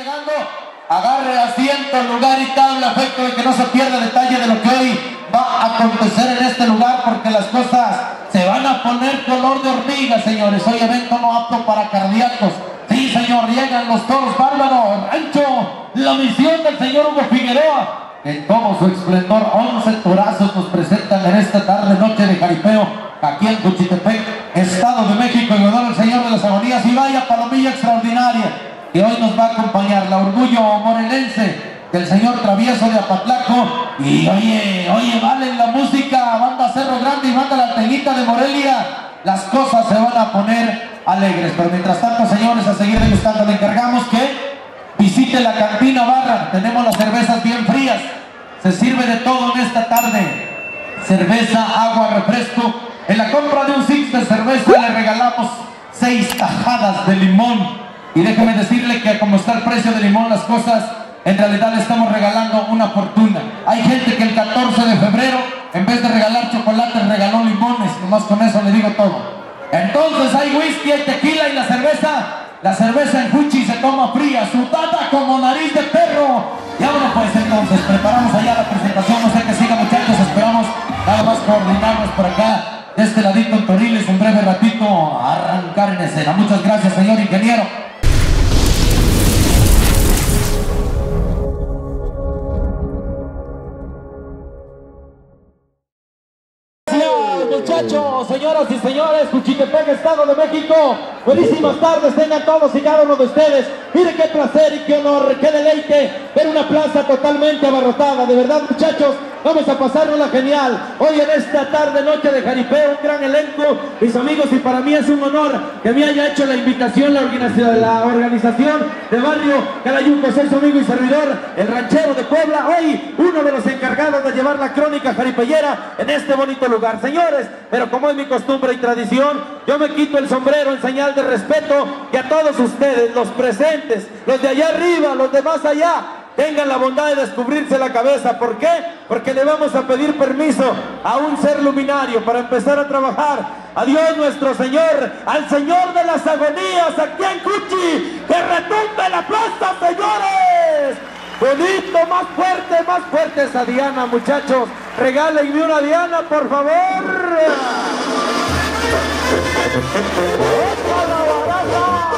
llegando, agarre asiento, lugar y tabla, efecto de que no se pierda detalle de lo que hoy va a acontecer en este lugar, porque las cosas se van a poner color de hormiga, señores. Hoy evento no apto para cardíacos. Sí, señor, llegan los toros bárbaros, Rancho, la misión del señor Hugo Figueroa, que en todo su esplendor, 11 torazos nos presentan en esta tarde, noche de jaripeo, aquí en Juchitepec, Estado de México, en honor al Señor de las Agonías. Y vaya palomilla extraordinaria que hoy nos va a acompañar, la orgullo morelense del señor Travieso de Apatlaco. Y oye, vale la música, banda Cerro Grande y banda La Teguita de Morelia, las cosas se van a poner alegres. Pero mientras tanto, señores, a seguir degustando, le encargamos que visite la cantina barra. Tenemos las cervezas bien frías, se sirve de todo en esta tarde, cerveza, agua, refresco. En la compra de un six de cerveza le regalamos 6 tajadas de limón. Y déjeme decirle que como está el precio del limón, las cosas en realidad le estamos regalando una fortuna. Hay gente que el 14 de febrero, en vez de regalar chocolates, regaló limones. Nomás con eso le digo todo. Entonces hay whisky, hay tequila y la cerveza en Fuchi se toma fría, sudada como nariz de perro. Y vámonos pues entonces, preparamos allá la presentación. No sé qué siga, muchachos, esperamos nada más coordinarnos por acá, de este ladito en Toriles, un breve ratito a arrancar en escena. Muchas gracias, señor ingeniero. Muchachos, señoras y señores, Juchitepec, Estado de México, buenísimas tardes tengan todos y cada uno de ustedes. Miren qué placer y qué honor, qué deleite ver una plaza totalmente abarrotada. De verdad, muchachos, vamos a pasarla genial hoy en esta tarde, noche de jaripeo, un gran elenco, mis amigos, y para mí es un honor que me haya hecho la invitación la organización de Barrio Calayuco. Soy su amigo y servidor, el ranchero de Puebla, hoy uno de los encargados de llevar la crónica jaripellera en este bonito lugar. Señores, pero como es mi costumbre y tradición, yo me quito el sombrero en señal de respeto, y a todos ustedes, los presentes, los de allá arriba, los de más allá, tengan la bondad de descubrirse la cabeza. ¿Por qué? Porque le vamos a pedir permiso a un ser luminario para empezar a trabajar. A Dios nuestro Señor, al Señor de las Agonías, aquí en Cuchi, que retumbe la plaza, señores. Bonito, más fuerte esa diana, muchachos. Regálenme una diana, por favor. ¡Opa la baraja!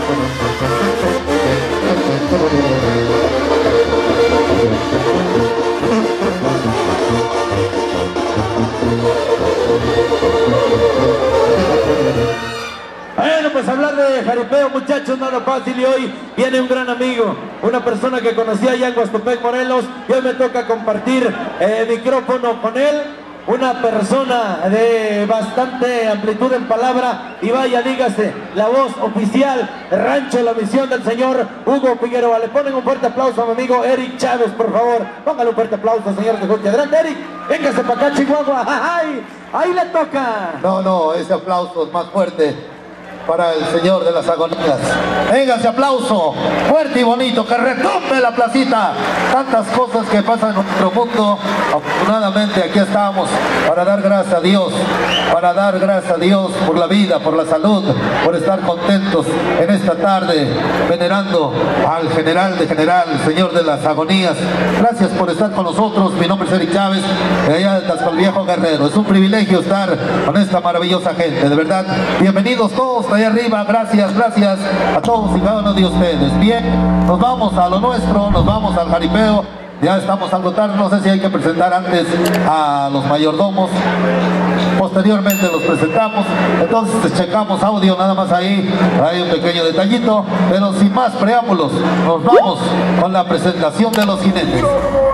Bueno, pues hablar de jaripeo, muchachos, no es fácil, y hoy viene un gran amigo, una persona que conocí allá en Huastepec, Morelos, y hoy me toca compartir micrófono con él, una persona de bastante amplitud en palabra, y vaya, dígase, la voz oficial de Rancho, la misión del señor Hugo Figueroa. Le ponen un fuerte aplauso a mi amigo Eric Chávez, por favor. Póngale un fuerte aplauso, señor de Juchi. Adelante, Eric, véngase para acá, Chihuahua. ¡Ay! Ahí le toca. No, ese aplauso es más fuerte para el Señor de las Agonías. Venga ese aplauso fuerte y bonito, que retumbe la placita. Tantas cosas que pasan en nuestro mundo. Afortunadamente aquí estamos para dar gracias a Dios, por la vida, por la salud, por estar contentos en esta tarde, venerando al general de general, el Señor de las Agonías. Gracias por estar con nosotros. Mi nombre es Eric Chávez, de allá de Tascalviejo, Guerrero. Es un privilegio estar con esta maravillosa gente, de verdad. Bienvenidos todos allá arriba. Gracias a todos y cada uno de ustedes. Bien, nos vamos a lo nuestro, nos vamos al jaripeo. Ya estamos algo tarde, no sé si hay que presentar antes a los mayordomos, posteriormente los presentamos. Entonces checamos audio, nada más ahí hay un pequeño detallito, pero sin más preámbulos, nos vamos con la presentación de los jinetes.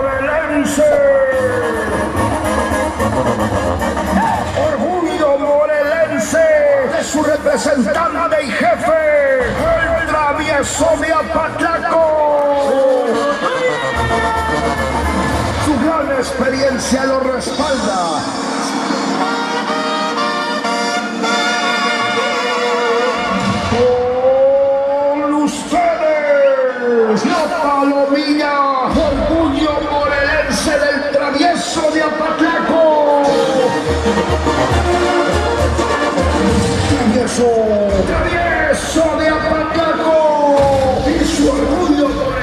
Orgullo morelense de su representante y jefe, el Travieso de Apatlaco. Su gran experiencia lo respalda. Con ustedes, la palomilla, orgullo morelense del Travieso de Apatlaco. Travieso de Apatlaco y su orgullo morelense.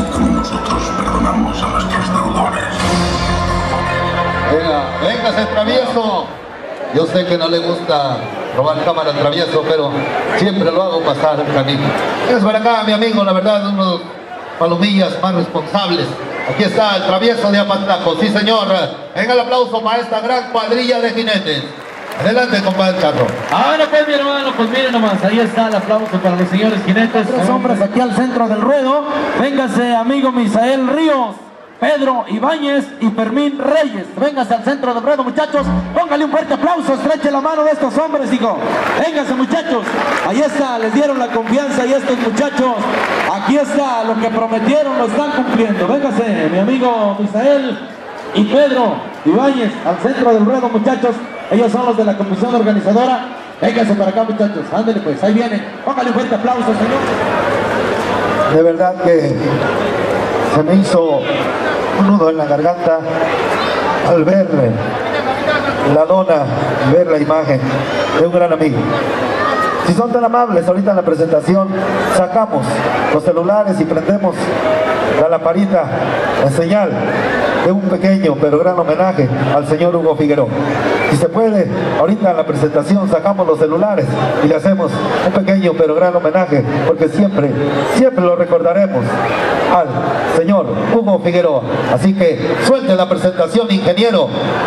Así como nosotros perdonamos a nuestros deudores. Venga, véngase travieso. Yo sé que no le gusta robar cámara al travieso, pero siempre lo hago pasar el camino. Es para acá, mi amigo, la verdad, unos palomillas más responsables. Aquí está el travieso de Apatlaco, sí señor. Venga el aplauso para esta gran cuadrilla de jinetes. Adelante, compadre Charro. Ahora pues, mi hermano, pues miren nomás, ahí está el aplauso para los señores jinetes. Tres hombres aquí al centro del ruedo. Véngase, amigo Misael Ríos, Pedro Ibáñez y Fermín Reyes. Véngase al centro del ruedo, muchachos. Póngale un fuerte aplauso, estreche la mano de estos hombres, hijo. Véngase, muchachos. Ahí está, les dieron la confianza y estos muchachos, aquí está, lo que prometieron lo están cumpliendo. Véngase, mi amigo Misael y Pedro Ibáñez al centro del ruedo, muchachos. Ellos son los de la comisión organizadora. Vénganse para acá, muchachos. Ándale pues, ahí vienen. Póngale un fuerte aplauso, señor. De verdad que se me hizo un nudo en la garganta al ver la lona y ver la imagen de un gran amigo. Si son tan amables, ahorita en la presentación sacamos los celulares y prendemos la lamparita en señal de un pequeño pero gran homenaje al señor Hugo Figueroa. Si se puede, ahorita en la presentación sacamos los celulares y le hacemos un pequeño pero gran homenaje, porque siempre lo recordaremos al señor Hugo Figueroa. Así que suelte la presentación, ingeniero.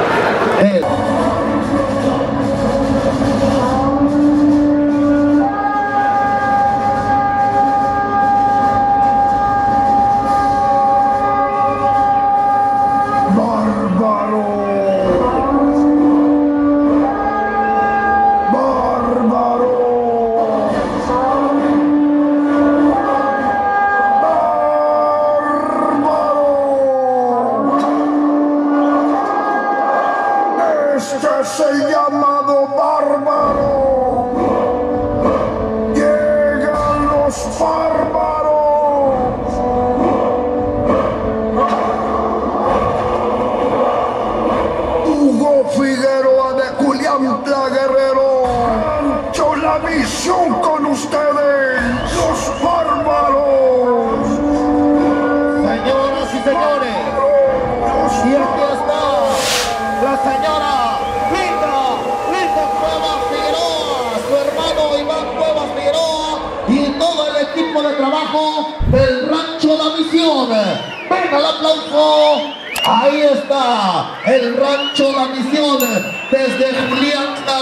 Este es el llamado bárbaro. Llegan los bárbaros. Hugo Figueroa de Culiantla, Guerrero. Ancho la misión con ustedes, los bárbaros. Señoras y señores, y aquí está la señora Linda Cuevas Figueroa, su hermano Iván Cuevas Figueroa y todo el equipo de trabajo del Rancho La Misión. Venga el aplauso. Ahí está el Rancho La Misión desde Juliantla,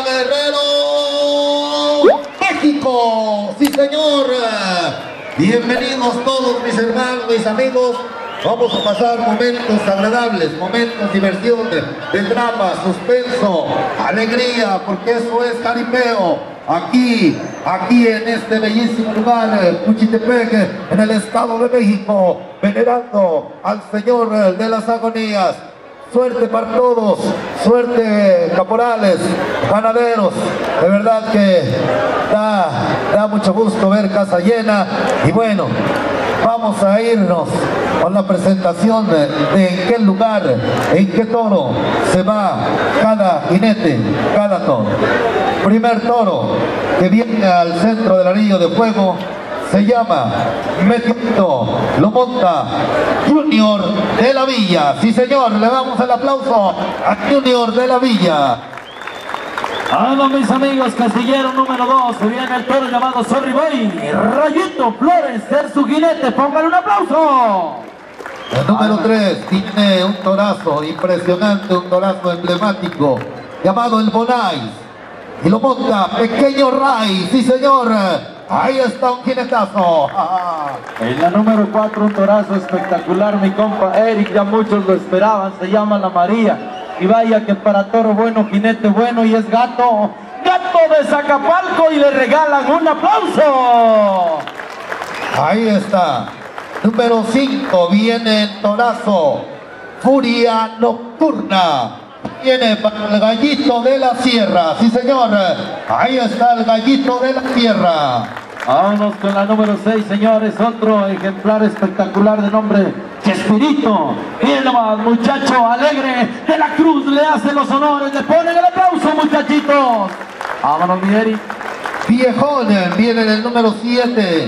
Guerrero, México. Sí, señor. Bienvenidos todos mis hermanos, mis amigos. Vamos a pasar momentos agradables, momentos de diversión, de drama, suspenso, alegría, porque eso es jaripeo. Aquí en este bellísimo lugar, Juchitepec, en el Estado de México, venerando al Señor de las Agonías. Suerte para todos, suerte caporales, ganaderos, de verdad que da mucho gusto ver casa llena. Y bueno, vamos a irnos con la presentación de en qué lugar, en qué toro se va cada jinete, cada toro. Primer toro que viene al centro del anillo de fuego se llama Meteorito, lo monta Junior de la Villa. Sí, señor, le damos el aplauso a Junior de la Villa. Vamos, mis amigos, casillero número 2, viene el toro llamado Sorry Boy, Rayito Flores, es su jinete, póngale un aplauso. El número 3 tiene un torazo impresionante, un torazo emblemático, llamado el Bonais, y lo monta Pequeño Ray. Sí, señor, ahí está un jinetazo. En la número 4, un torazo espectacular, mi compa Eric, ya muchos lo esperaban, se llama La María. Y vaya que para toro bueno, jinete bueno, y es gato de Zacapalco, y le regalan un aplauso. Ahí está. Número 5 viene el torazo Furia Nocturna. Viene para el Gallito de la Sierra. Sí, señor. Ahí está el Gallito de la Sierra. Vámonos con la número 6, señores. Otro ejemplar espectacular de nombre Chespirito. Miren nomás, muchacho alegre de la Cruz, le hace los honores, le ponen el aplauso, muchachitos. Vámonos, mi Eric. Viejón viene en el número 7.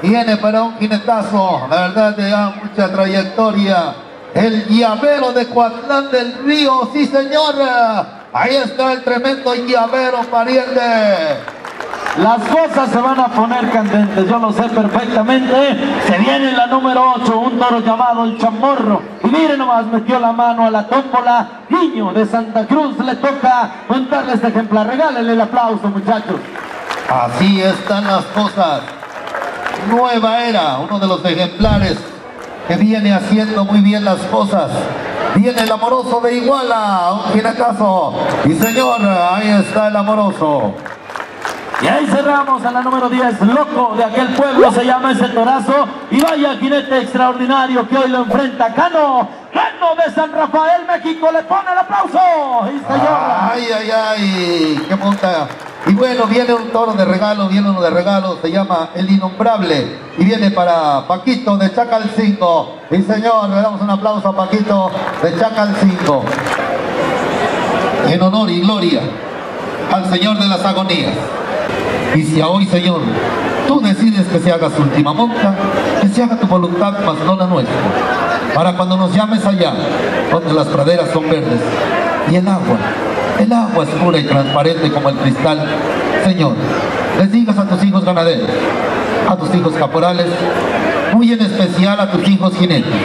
Viene para un jinetazo, la verdad de mucha trayectoria. El llavero de Coatlán del Río, sí señor. Ahí está el tremendo llavero, pariente. Las cosas se van a poner candentes, yo lo sé perfectamente. Se viene la número 8, un toro llamado el Chamorro. Y miren nomás, metió la mano a la tómbola. Niño de Santa Cruz, le toca montarle este ejemplar. Regálenle el aplauso, muchachos. Así están las cosas. Nueva Era, uno de los ejemplares que viene haciendo muy bien las cosas. Viene el Amoroso de Iguala, un jinetazo. Y señor, ahí está el Amoroso. Y ahí cerramos a la número 10, Loco de aquel pueblo, se llama ese torazo. Y vaya jinete extraordinario que hoy lo enfrenta Cano. Cano de San Rafael, México, le pone el aplauso. Y señor. Ay, ay, ay, qué monta. Y bueno, viene un toro de regalo, viene uno de regalo, se llama El Innombrable. Y viene para Paquito de Chacal 5. Y señor, le damos un aplauso a Paquito de Chacal 5. En honor y gloria al Señor de las Agonías. Y si a hoy, Señor, tú decides que se haga su última monta, que se haga tu voluntad, mas no la nuestra. Para cuando nos llames allá, donde las praderas son verdes y el agua es pura y transparente como el cristal, Señor, les digas a tus hijos ganaderos, a tus hijos caporales, muy en especial a tus hijos jinetes: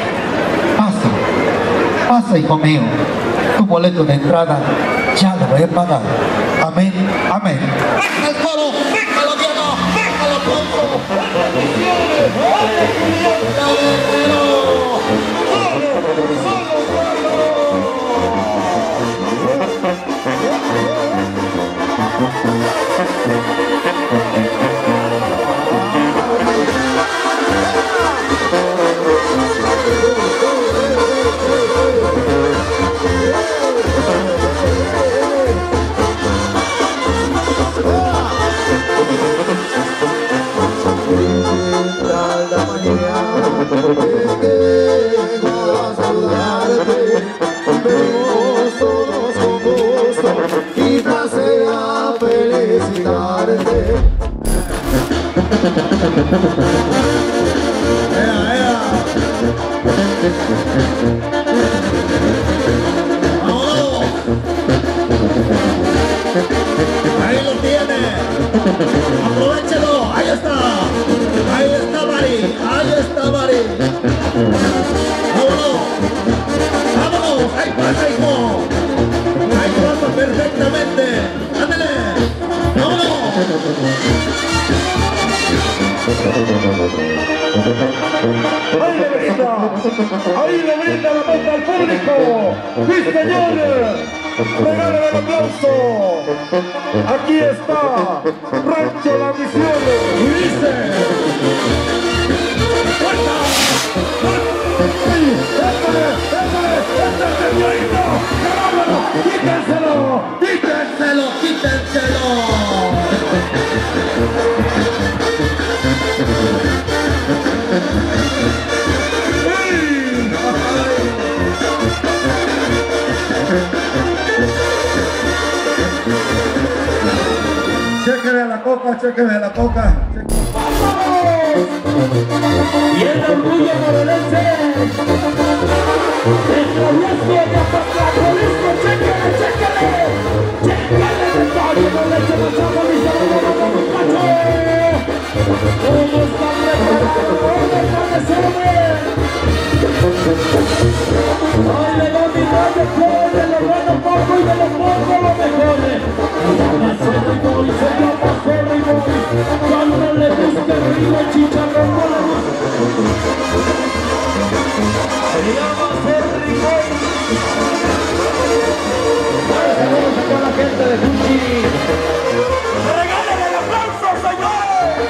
pasa, hijo mío, tu boleto de entrada ya lo voy a pagar. Amén, amén. ¡Venga el toro! ¡Véngalo, Diego! ¡Véngalo, pronto! Ahí lo tiene, aprovechelo, ahí está Mari, ahí está Mari. Vámonos, ahí pasa, hijo, ahí pasa perfectamente, ándale, vámonos. Ahí le brinda la meta al público. ¡Sí, señores! ¡Regalen el aplauso! Aquí está Rancho La Misión. Y dice: ¡fuerza! ¡Quítenselo! ¡Quítenselo! ¡Quítenselo! Chéqueme la coca, chéqueme la coca. Y el orgullo morelense, el travieso de Apatlán, Jalisco, chéquele, de todo morelense, pasamos y saludos a los muchachos. ¿Cómo están preparados? Ay, le va a mirar de todo, de lo bueno poco y de lo poco lo mejor. Cuando le busca arriba el chicharrón con la mano, se llama Cerrigón. Saludos a toda la gente de Fuchi. ¡Regalen el aplauso, señores!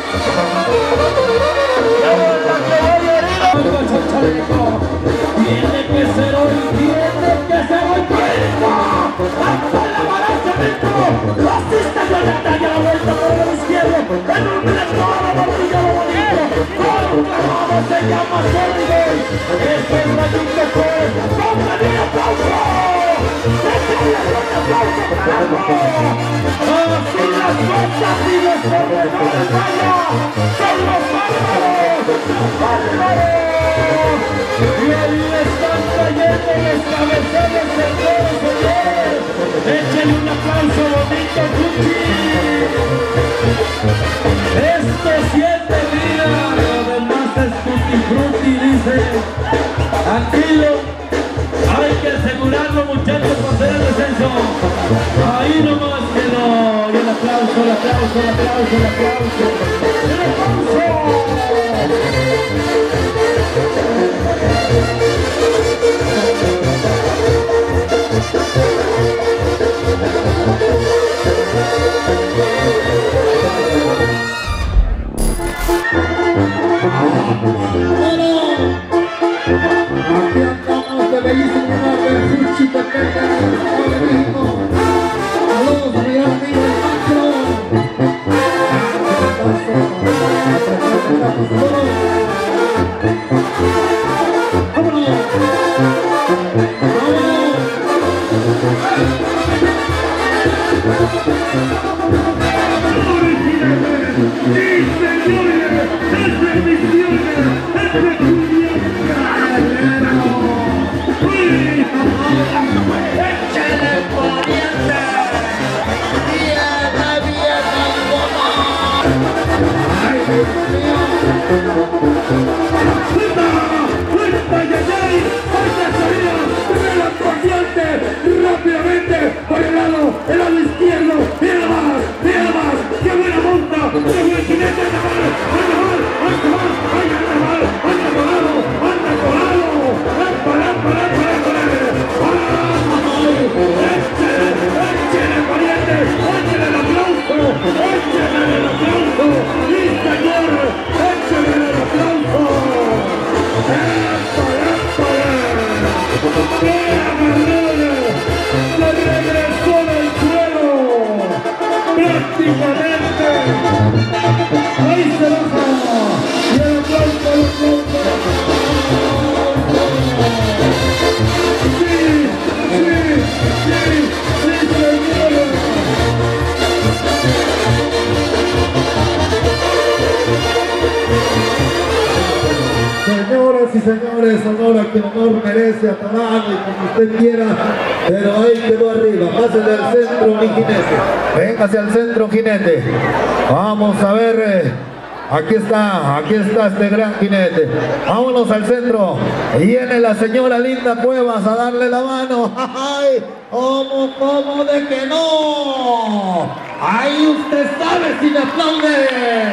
¡Qué buena que voy herido! ¡El chaleco! Tiene que ser hoy, ¡Cristo! ¡Hasta la balanza dentro! ¡Lo asiste Violeta y a la vuelta por el izquierdo! ¡En un director a la barbilla lo bonito! ¡Con un clavado se llama Cerrigón! ¡Este es Rayito Pérez! ¡Pónganle un aplauso! ¡Déjenle un aplauso, carajo! ¡Así las cosas y los pormenores, vaya! ¡Son los bárbaros! Y ahí están cayendo los cabezones certeros, señores. Échenle un aplauso bonito, Cuchi. Esto 7 días, lo demás es tutti frutti, dice. Tranquilo, hay que asegurarlo, muchachos, para hacer el descenso. Ahí nomás quedó. Y el aplauso, el aplauso, el aplauso, el aplauso. ¡El aplauso! Aquí andamos de bellísimo nombre, Fuchi Pepeca, hola México. Saludos a mi gran amigo el Macro. ¡Vámonos! Rápidamente por el lado izquierdo, mira más, qué buena monta, qué buen jinete, anda échale pariente, échale el aplauso, sí señor, échale el aplauso, ¡qué agarrado! ¡Se regresó del suelo! ¡Prácticamente! ¡Ahí se baja! ¡Y el aplauso, el aplauso! ¡Sí, señores! Señoras y señores, honor a quien honor merece, a Torano y como usted quiera, pero ahí quedó arriba. Pásale al centro, mi jinete. Véngase al centro, jinete. Vamos a ver, aquí está este gran jinete. Vámonos al centro. Viene la señora Linda Cuevas a darle la mano. ¡Ay! ¿Cómo de que no? ¡Ahí usted sabe si me aplaude!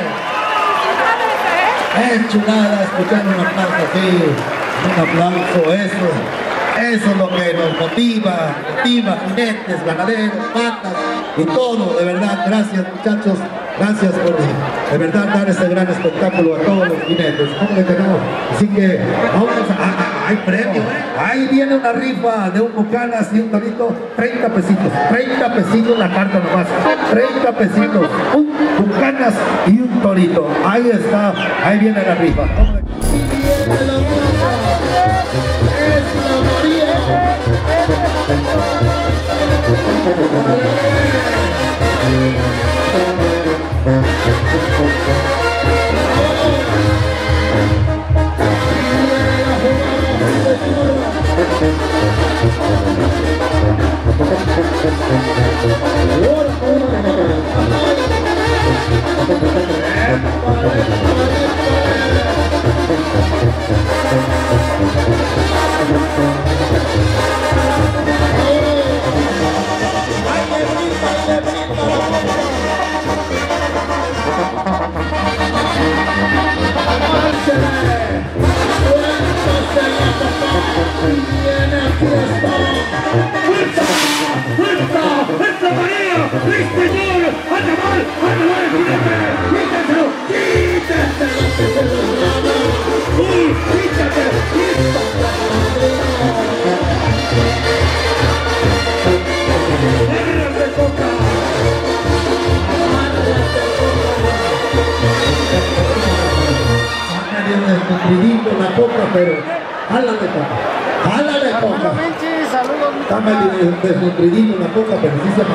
Es chulada escuchar un aplauso así, un aplauso, eso es lo que nos motiva, jinetes, ganaderos, patas y todo, de verdad, gracias muchachos, gracias por de verdad dar este gran espectáculo a todos los jinetes, ¿cómo de que no? Así que vamos hay premio, ahí viene una rifa de un bucanas y un torito, 30 pesitos la carta nomás, 30 pesitos, un bucanas y un torito, ahí está, ahí viene la rifa. Desnutridito la coca, pero jálale coca. Está medio desnutridito la coca, pero sí se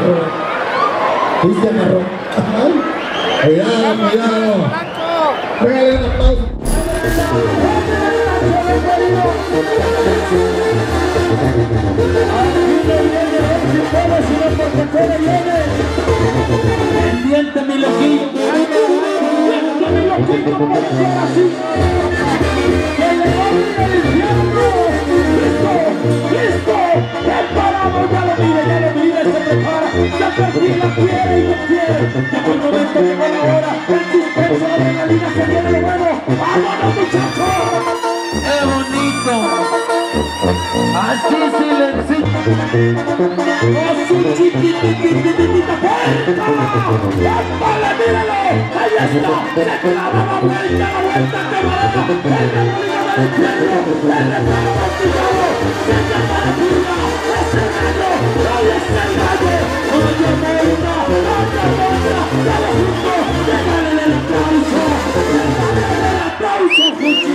amarró. Cuidado. Regale un aplauso. Pendiente mi loquillo, mi loquillo por ser así. Que le doy el infierno. Listo, preparamos, ya lo mire, se prepara, se perfila, quiere y no quiere. Llegó el momento, llegó la hora, el suspenso, la adrenalina, se viene lo bueno. ¡Vámonos, muchachos! ¡Qué bonito! Así silencito. ¡Oh, su chiquititititita puerta! ¡Épale, míralo! ¡Ahí está! ¡Se clava la vuelta, quebrada! ¡El remolino del infierno! ¡El reparo castigado! ¡Se llama la curva! ¡Es el gallo! ¡Ahí está el gallo! ¡Oye, Moira! ¡Oye, Moira! ¡Dale junto! ¡Regálale el aplauso! ¡Regálale el aplauso, Fuchi!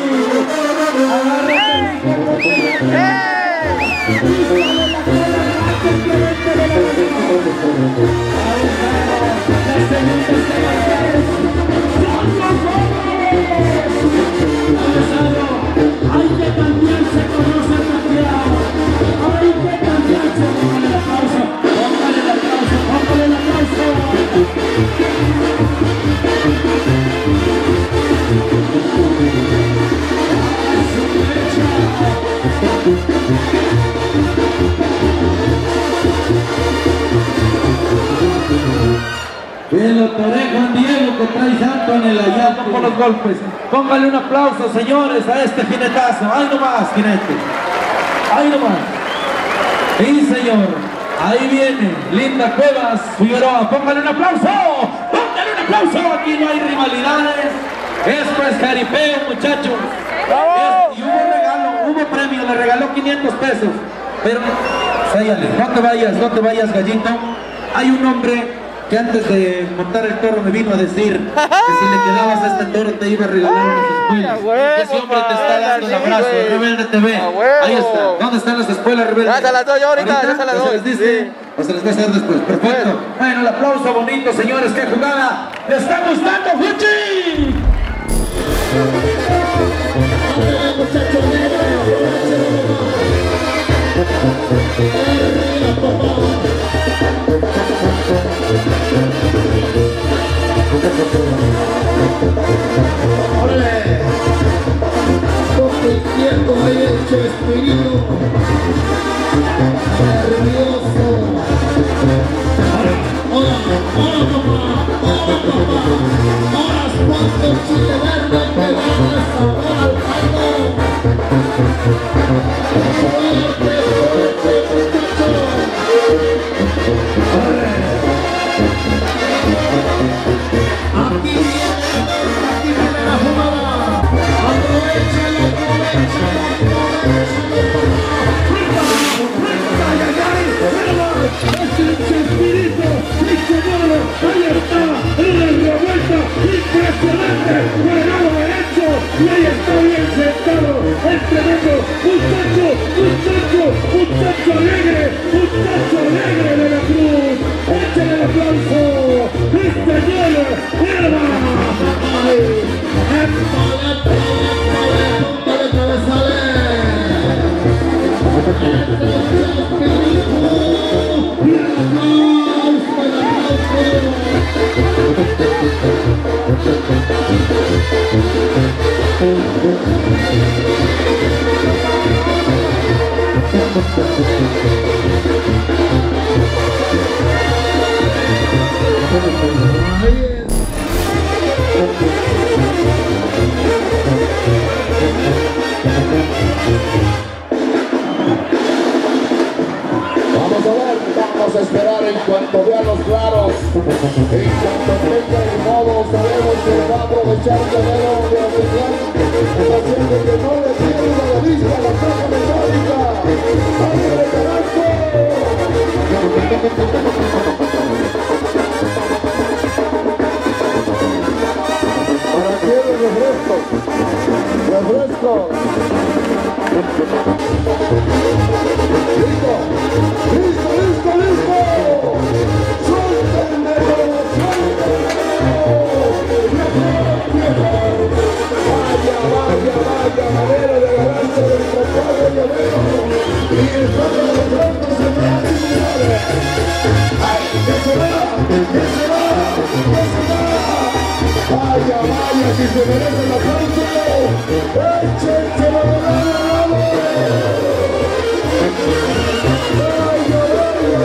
Hay que cambiarse, conoce cambiar. Hay que cambiarse, póngale el aplauso, póngale el aplauso, póngale el aplauso. Que lo toree Juan Diego, que trae santo en el allá por los golpes. Póngale un aplauso, señores, a este jinetazo. ¡Ahí nomás, jinete! ¡Ahí nomás! Sí, señor. Ahí viene Linda Cuevas, Figueroa. ¡Póngale un aplauso! ¡Póngale un aplauso! Aquí no hay rivalidades. Esto es jaripeo, muchachos. Y hubo regalo, hubo premio. Le regaló 500 pesos. Pero, séllale, no te vayas, gallito. Hay un hombre que antes de montar el toro me vino a decir que si le quedabas a este toro te iba a regalar unas espuelas. Ese hombre te está dando el abrazo, Rebelde TV. Ahí está. ¿Dónde están las espuelas, Rebelde? Ya se las doy ahorita, ya se las doy. ¿Se les dice? ¿O se les va a hacer después? Perfecto. Bueno, el aplauso bonito, señores. ¡Qué jugada! ¡Le está gustando, Fuchi! ¡Órale! Compitiendo ahí el Chespirito, nervioso. ¡Hola, papá! ¡Hola, cuánto chile verde que da sabor al caldo! ¡Fuerte, muchachos! Aquí viene la jugada. Aprovechala. Es el Chespirito, sí señor, ahí está, en la revuelta, impresionante, por el lado derecho, y ahí está bien sentado, el tremendo muchacho alegre de la Cruz, échale el aplauso, sí señor, ¡Eva! ¡Póngale cabezales! Vamos a esperar en cuanto vea los claros, en cuanto tenga el modo, sabemos que va a aprovechar Guerrero de oficial, haciendo que no le pierda la vista a la caja metálica. ¡Abre Carrasco! ¿Para quién el refresco? ¡Refresco! ¡Listo! ¡Suéltenmelo! ¡Suéltenmelo! ¡Vaya! llavero y están demostrando señoras y señores. ¡Ay, que se va! ¡Que se va! ¡Que se va! ¡Vaya, vaya, si se merece el aplauso! ¡Échenselo de lado! ¡Vaya, vaya,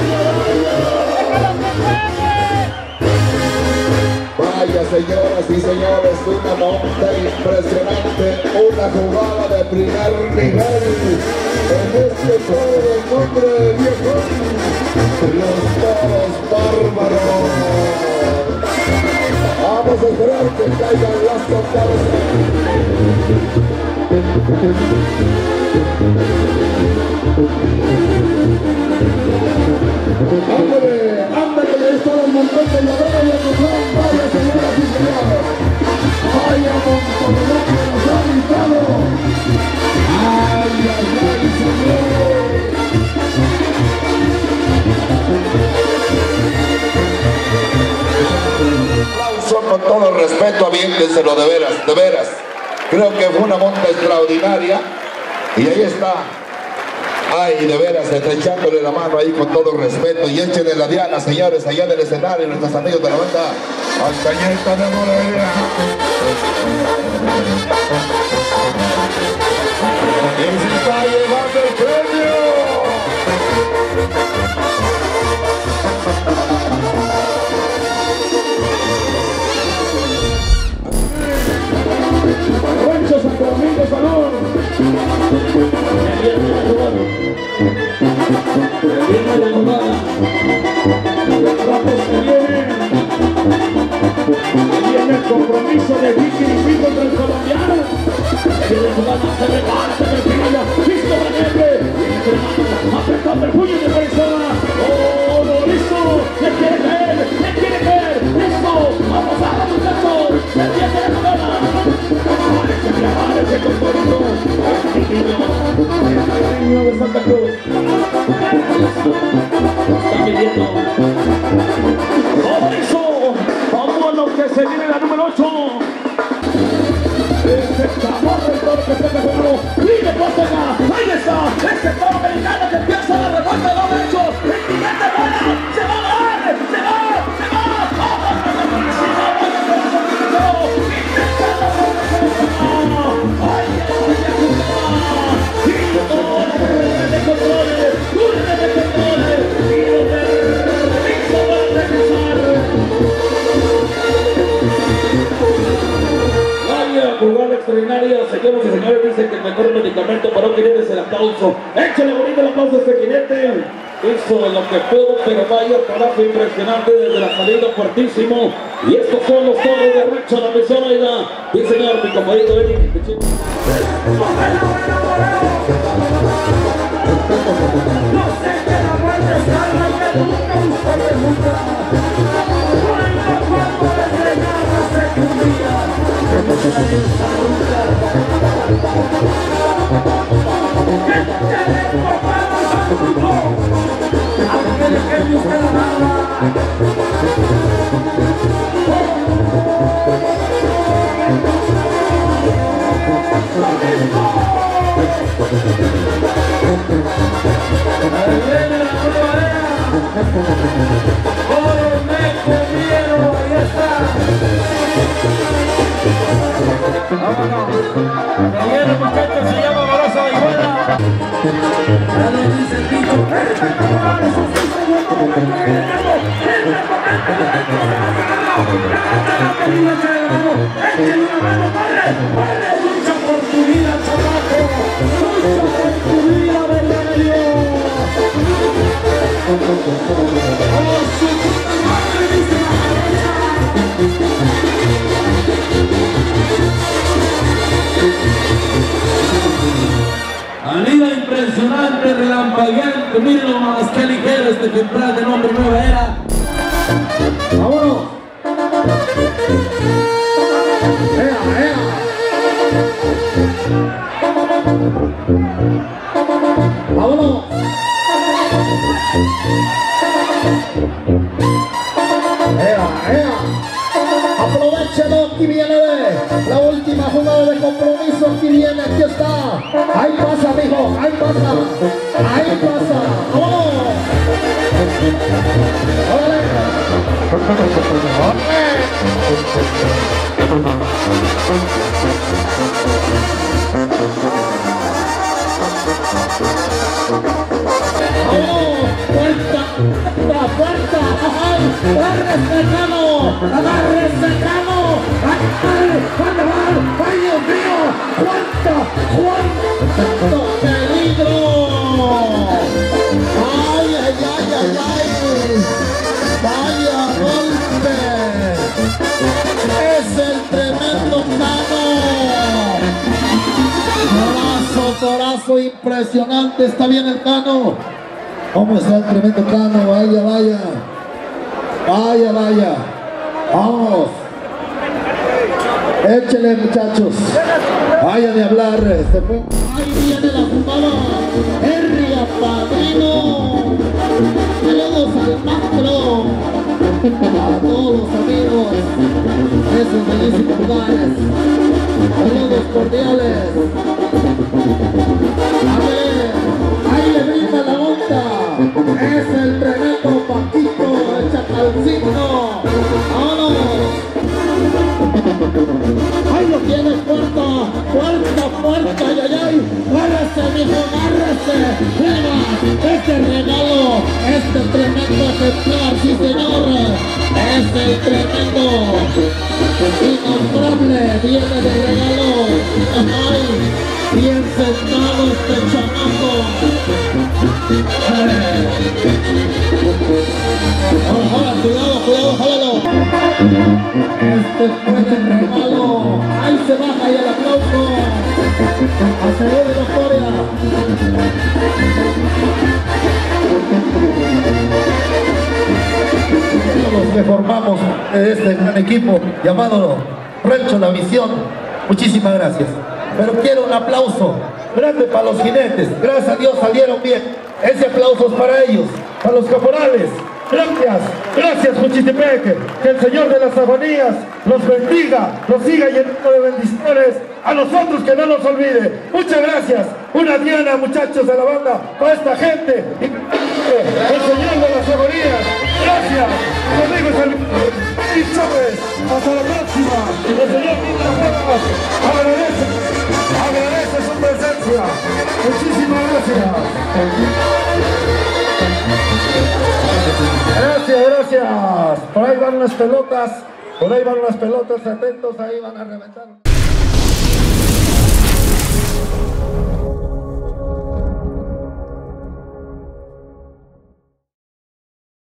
vaya! Señoras y señores, una monta impresionante, una jugada de primer nivel en este juego del nombre de viejo, los toros bárbaros. Vamos a esperar que caigan las tontadas. ¡Ándale! ¡Ándale! Ya están el montón de llaveros y el montón. ¡Vaya, señoras y señores! ¡Vaya montón de lo que nos ha gritado! ¡Ay, ay, ay, señores! Aplauso con todo el respeto, aviéntenselo de veras, de veras. Creo que fue una monta extraordinaria. Y ahí está. Ay, de veras, echándole la mano ahí con todo respeto. Y échenle la diana, señores, allá del escenario, nuestros amigos de la banda Montañeta de Morelia. Y se está llevando el premio. Rancho Santo Domingo, salud. Viene la jugada. Los trapos que vienen. Viene el compromiso de Vicky y contra el colombiano. Viene la jugada, se prepara, se perfila. Listo para Nebre. Apretando el puño de persona. ¡Oh, no, listo! ¡Se quiere caer! ¡Se quiere caer! ¡Listo! ¡Vamos a la muchachos! ¡Se pierde la jugada! ¡Parece compromiso! El niño de Santa Cruz está pidiendo todo eso. Vamos a lo que se viene la número 8. Ese chamorro del toro que está pegando. ¡Libre Córtega! ¡Ahí está! Ese toro americano que empieza la revuelta de los derechos. ¡El siguiente bola! ¡Se va a dar! ¡Se va! ¡Se va! Jugada extraordinaria, señoras y señores, dicen que el mejor medicamento para un jinete es el aplauso. Échale bonito el aplauso a este jinete. Hizo lo que pudo, pero vaya trabajo impresionante desde la salida, fuertísimo. Y estos son los toros de Rancho La Misión, oiga. Sí, señor, mi compañero Eric. Viene muchachos, se llama Barazo de Iguala. Ya lo dice el dicho. Lucha por tu vida, chamaco. Lucha por tu vida, Belisario. Anida impresionante, relampagueante, miren nomás que ligero este ejemplar de nombre Nueva Era. ¡Vámonos! ¡Ea, ea! ¡Vámonos! ¡Ea, ea! Aprovechalo, aquí viene la última jugada de compromiso, aquí viene, aquí está. Ahí pasa, mijo. pasa, ahí pasa, ¡vámonos! ¡Órale! ¡Vámonos! ¡Puerta! ¡Puerta! ¡Ay! ¡Agárrese, Cano! ¡Agárrese, Cano! ¡Ay! ¡Ay, Dios mío! ¡Cuánto peligro! ¡Ay, ay, ay, ay, ay! ¡Vaya golpe! ¡Es el tremendo Cano! Corazo impresionante, está bien el Cano. ¿Cómo está el tremendo Cano? Vaya, vaya. Vaya, vaya. Vamos. Échele, muchachos. Vaya de hablar. Ahí viene la jugada. Herria Padrino. Saludos al macro. A todos los amigos de esos bellísimos lugares. Saludos cordiales. A ver, ahí le brinda la onda. Es el tremendo Paquito, el Chacalcito. ¡Vámonos! Ahí lo tiene, puerta, ay, ay, ay. Agárrese, mijo, agárrese. Venga, este regalo, este tremendo ejemplar, sí señor. Es el tremendo innombrable, viene de regalo. Ay, bien sentado este chamaco. Cuidado, jálalo. Este fue el regalo. Ahí se baja y el aplauso. Hacedor de la historia. Los que formamos este gran equipo llamado Rancho La Visión, muchísimas gracias. Pero quiero un aplauso grande para los jinetes. Gracias a Dios salieron bien. Ese aplauso es para ellos, para los caporales. Gracias Juchitepeque, que el Señor de las agonías los bendiga, los siga llenando de bendiciones, a nosotros que no nos olvide. Muchas gracias, una diana, muchachos de la banda, para esta gente, y el Señor de las agonías. Gracias, conmigo es el Chávez. Hasta la próxima. El Señor agradece su presencia. Muchísimas gracias. Gracias. Por ahí van unas pelotas, atentos, ahí van a reventar.